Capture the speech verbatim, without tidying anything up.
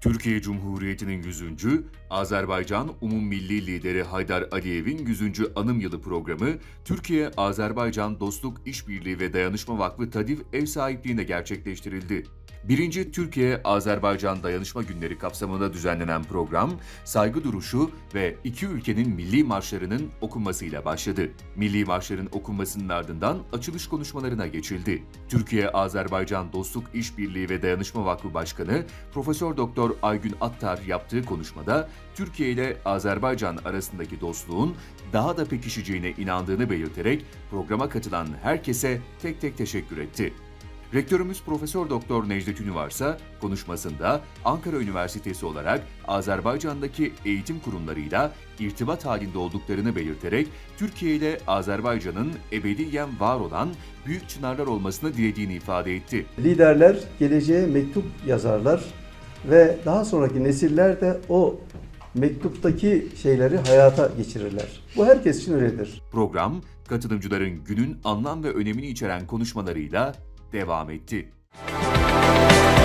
Türkiye Cumhuriyeti'nin yüzüncü. Azerbaycan Umummilli Lideri Haydar Aliyev'in yüzüncü Anım Yılı programı, Türkiye-Azerbaycan Dostluk İşbirliği ve Dayanışma Vakfı TADİV ev sahipliğinde gerçekleştirildi. Birinci Türkiye-Azerbaycan Dayanışma Günleri kapsamında düzenlenen program, saygı duruşu ve iki ülkenin milli marşlarının okunmasıyla başladı. Milli marşların okunmasının ardından açılış konuşmalarına geçildi. Türkiye-Azerbaycan Dostluk İşbirliği ve Dayanışma Vakfı Başkanı Profesör Doktor Aygün Attar yaptığı konuşmada, Türkiye ile Azerbaycan arasındaki dostluğun daha da pekişeceğine inandığını belirterek programa katılan herkese tek tek teşekkür etti. Rektörümüz Profesör Doktor Necdet Ünüvar konuşmasında Ankara Üniversitesi olarak Azerbaycan'daki eğitim kurumlarıyla irtibat halinde olduklarını belirterek Türkiye ile Azerbaycan'ın ebediyen var olan büyük çınarlar olmasını dilediğini ifade etti. Liderler geleceğe mektup yazarlar ve daha sonraki nesiller de o mektuptaki şeyleri hayata geçirirler. Bu herkes için öyledir. Program, katılımcıların günün anlam ve önemini içeren konuşmalarıyla devam etti.